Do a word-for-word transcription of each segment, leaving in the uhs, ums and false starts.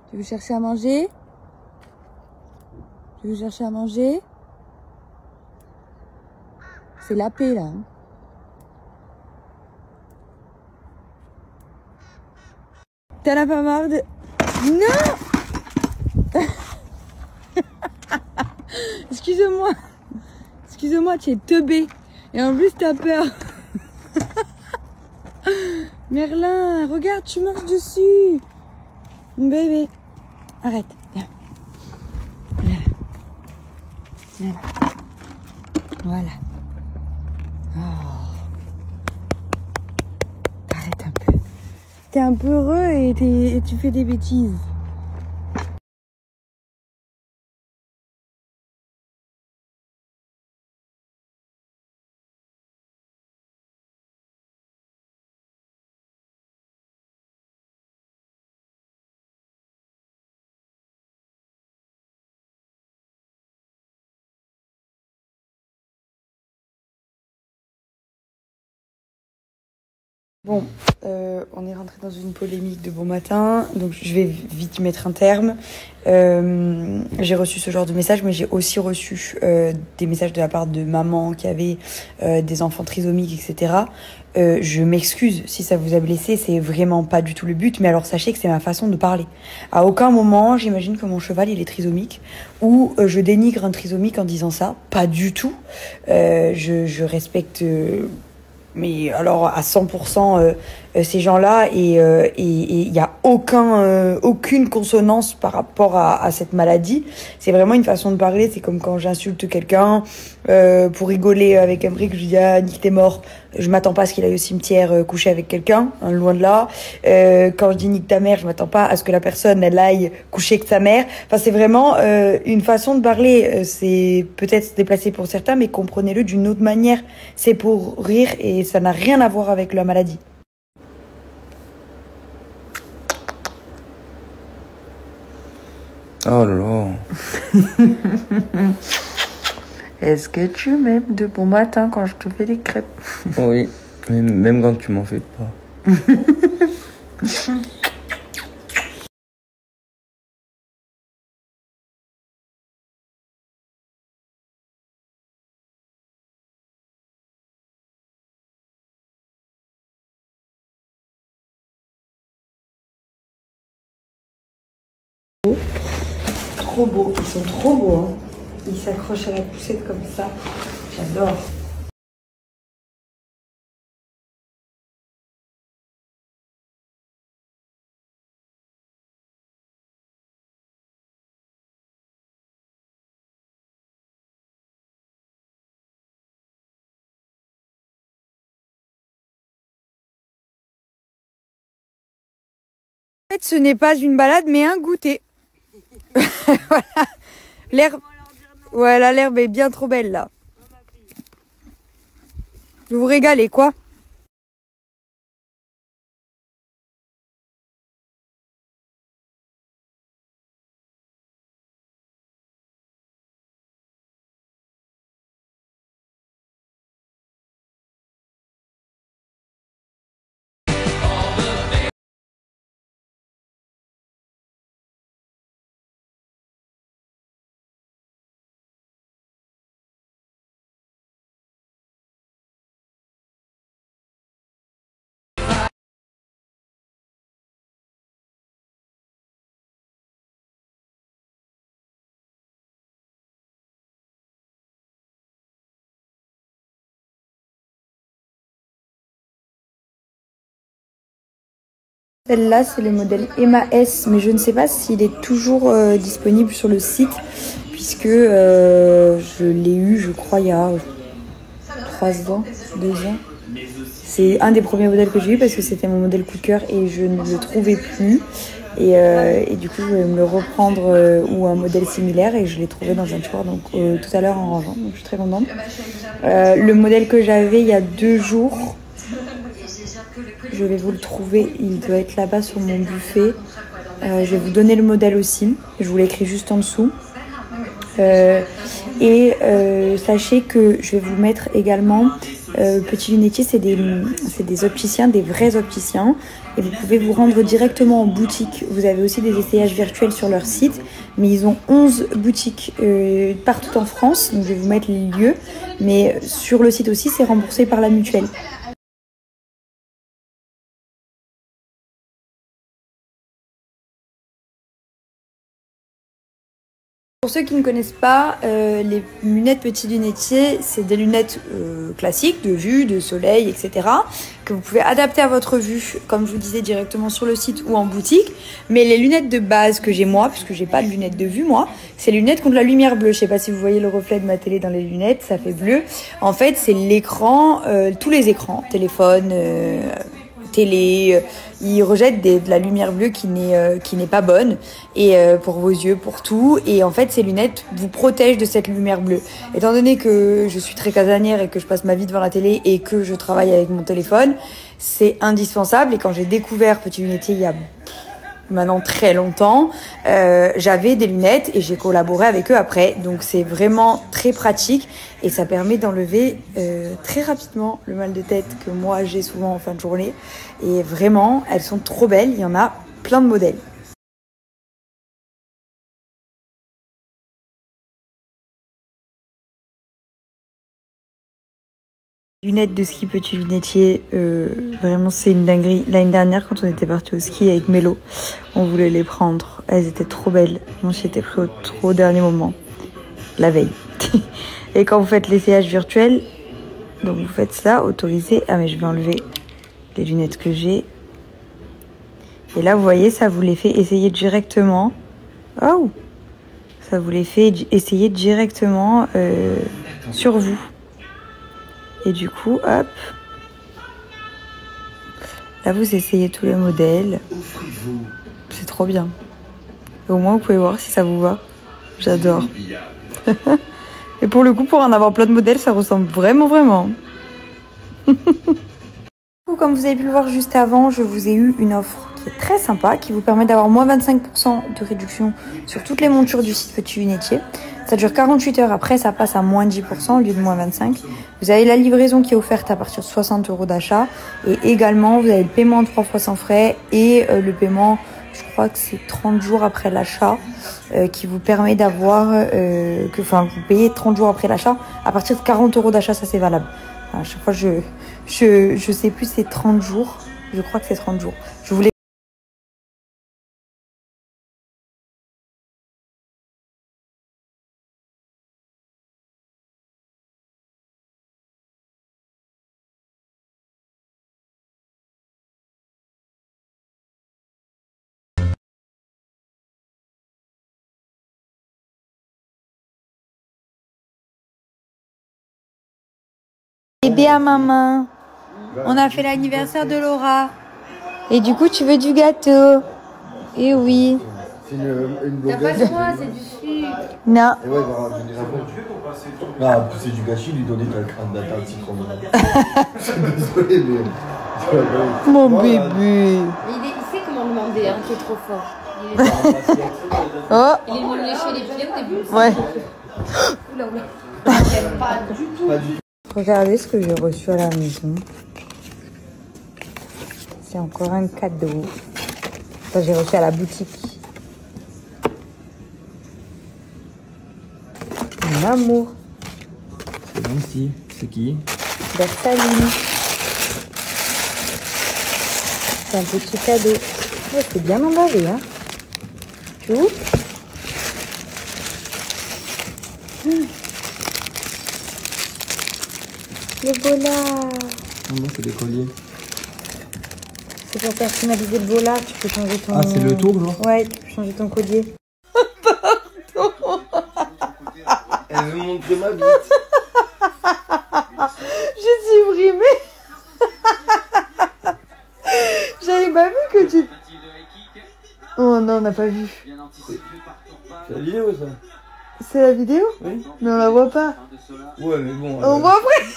Tu veux chercher à manger? Tu veux chercher à manger? C'est la paix, là. Hein. T'en as pas marre de... Non. Excuse-moi. Excuse-moi, tu es teubé. Et en plus, t'as peur. Merlin, regarde, tu marches dessus. Bébé. Arrête. Viens. Viens. Viens. Voilà. Oh. Arrête un peu. T'es un peu heureux et, et tu fais des bêtises. Bon, euh, on est rentré dans une polémique de bon matin, donc je vais vite y mettre un terme. Euh, j'ai reçu ce genre de messages, mais j'ai aussi reçu euh, des messages de la part de mamans qui avaient euh, des enfants trisomiques, et cetera. Euh, je m'excuse si ça vous a blessé, c'est vraiment pas du tout le but, mais alors sachez que c'est ma façon de parler. À aucun moment, j'imagine que mon cheval, il est trisomique, ou euh, je dénigre un trisomique en disant ça, pas du tout. Euh, je, je respecte... Euh, mais alors à cent pour cent euh, ces gens-là et euh, et il y a aucun euh, aucune consonance par rapport à, à cette maladie. C'est vraiment une façon de parler. C'est comme quand j'insulte quelqu'un euh, pour rigoler avec un brick, je lui dis ah nique t'es mort. Je m'attends pas à ce qu'il aille au cimetière euh, coucher avec quelqu'un, hein, loin de là. Euh, quand je dis nique ta mère, je m'attends pas à ce que la personne elle aille coucher avec sa mère. Enfin c'est vraiment euh, une façon de parler. C'est peut-être déplacé pour certains, mais comprenez-le d'une autre manière. C'est pour rire et ça n'a rien à voir avec la maladie. Oh là là. Est-ce que tu m'aimes de bon matin quand je te fais des crêpes? Oui, même quand tu m'en fais pas. Trop beaux, ils sont trop beaux. Hein. Ils s'accrochent à la poussette comme ça. J'adore. En fait, ce n'est pas une balade, mais un goûter. Voilà. L'herbe. Voilà, l'herbe est bien trop belle là. Je vous régalez quoi. Celle-là, c'est le modèle Emma S, mais je ne sais pas s'il est toujours euh, disponible sur le site, puisque euh, je l'ai eu, je crois, il y a trois ans, deux ans. C'est un des premiers modèles que j'ai eu parce que c'était mon modèle coup de cœur et je ne le trouvais plus. Et, euh, et du coup, je vais me le reprendre euh, ou un modèle similaire et je l'ai trouvé dans un tiroir donc, euh, tout à l'heure en rangeant, donc je suis très contente. Euh, le modèle que j'avais il y a deux jours, je vais vous le trouver, il doit être là-bas sur mon buffet. Euh, je vais vous donner le modèle aussi, je vous l'ai écrit juste en dessous. Euh, et euh, sachez que je vais vous mettre également Euh, Petit Lunetier, c'est des, des opticiens, des vrais opticiens. Et vous pouvez vous rendre directement en boutique. Vous avez aussi des essayages virtuels sur leur site. Mais ils ont onze boutiques euh, partout en France. Donc je vais vous mettre les lieux. Mais sur le site aussi, c'est remboursé par la mutuelle. Pour ceux qui ne connaissent pas, euh, les lunettes Petit Lunetier, c'est des lunettes euh, classiques de vue, de soleil, et cetera, que vous pouvez adapter à votre vue, comme je vous disais, directement sur le site ou en boutique. Mais les lunettes de base que j'ai moi, puisque j'ai pas de lunettes de vue moi, c'est les lunettes contre la lumière bleue. Je sais pas si vous voyez le reflet de ma télé dans les lunettes, ça fait bleu. En fait, c'est l'écran, euh, tous les écrans, téléphone, euh, télé, euh, ils rejettent des, de la lumière bleue qui n'est euh, qui n'est pas bonne et euh, pour vos yeux, pour tout. Et en fait, ces lunettes vous protègent de cette lumière bleue. Étant donné que je suis très casanière et que je passe ma vie devant la télé et que je travaille avec mon téléphone, c'est indispensable. Et quand j'ai découvert Petit Lunetier il y a maintenant très longtemps, euh, j'avais des lunettes et j'ai collaboré avec eux après. Donc c'est vraiment très pratique et ça permet d'enlever euh, très rapidement le mal de tête que moi j'ai souvent en fin de journée. Et vraiment, elles sont trop belles, il y en a plein de modèles. Lunettes de ski Petit Lunetier, euh, vraiment c'est une dinguerie. L'année dernière quand on était parti au ski avec Mélo, on voulait les prendre. Elles étaient trop belles. Moi j'y étais pris au trop dernier moment, la veille. Et quand vous faites l'essayage virtuel, donc vous faites ça, autorisé. Ah mais je vais enlever les lunettes que j'ai. Et là vous voyez, ça vous les fait essayer directement. Oh, ça vous les fait essayer directement euh, sur vous. Et du coup, hop, là vous essayez tous les modèles. C'est trop bien. Et au moins vous pouvez voir si ça vous va. J'adore. Et pour le coup, pour en avoir plein de modèles, ça ressemble vraiment, vraiment. Comme vous avez pu le voir juste avant, je vous ai eu une offre qui est très sympa, qui vous permet d'avoir moins vingt-cinq pour cent de réduction sur toutes les montures du site Petit Lunetier. Ça dure quarante-huit heures, après ça passe à moins dix pour cent au lieu de moins vingt-cinq. Vous avez la livraison qui est offerte à partir de soixante euros d'achat. Et également, vous avez le paiement en trois fois sans frais et euh, le paiement, je crois que c'est trente jours après l'achat, euh, qui vous permet d'avoir, euh, que, enfin, vous payez trente jours après l'achat. À partir de quarante euros d'achat, ça c'est valable. À chaque fois, je, je, je sais plus, c'est trente jours. Je crois que c'est trente jours. Je voulais bébé à maman. On a fait l'anniversaire de Laura. Et du coup, tu veux du gâteau? Eh oui. C'est une, une T'as pas de quoi, c'est du sucre. Non. Et ouais, il va revenir après. Ah, en plus, c'est du gâchis, lui donner ta crème d'attente de citron. Désolé, mais. Mon voilà. bébé. Mais il, est, il sait comment demander, hein, qui est trop fort. Il est, Oh. il est venu me lécher les pieds au début. Ouais. Oula, oula. Pas du tout. Pas du tout. Regardez ce que j'ai reçu à la maison. C'est encore un cadeau. Ça, j'ai reçu à la boutique. Mon amour. C'est gentil. C'est qui? Bersaline. C'est un petit cadeau. Oh, c'est bien emballé, hein. Tu ouvres? Hum. Le voilà. Non, non, c'est des colliers. C'est pour personnaliser le bola, tu peux changer ton... Ah, c'est le tour, genre? Ouais, tu peux changer ton collier. Elle veut montrer ma bite. J'ai supprimé. J'avais pas vu que tu... Oh non, on n'a pas vu. C'est la vidéo, ça? C'est la vidéo? Oui. Mais on la voit pas. Ouais, mais bon. On euh, voit après.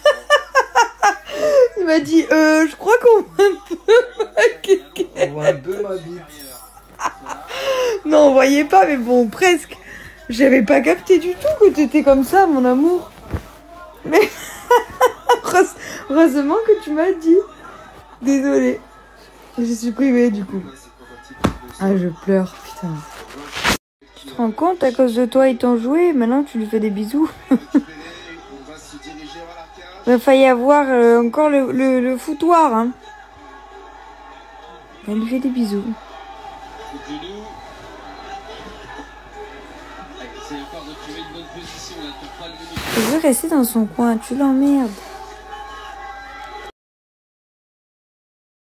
Il m'a dit, euh, je crois qu'on voit un peu ma kéké. On voit un peu ma bite. Non, on voyait pas, mais bon, presque. J'avais pas capté du tout que t'étais comme ça, mon amour. Mais Heureusement que tu m'as dit. Désolée. J'ai supprimé du coup. Ah, je pleure, putain. Tu te rends compte, à cause de toi, ils t'ont joué, maintenant tu lui fais des bisous. Il a failli avoir euh, encore le, le, le foutoir. Hein. Elle lui fait des bisous. Il veut rester dans son coin, tu l'emmerdes.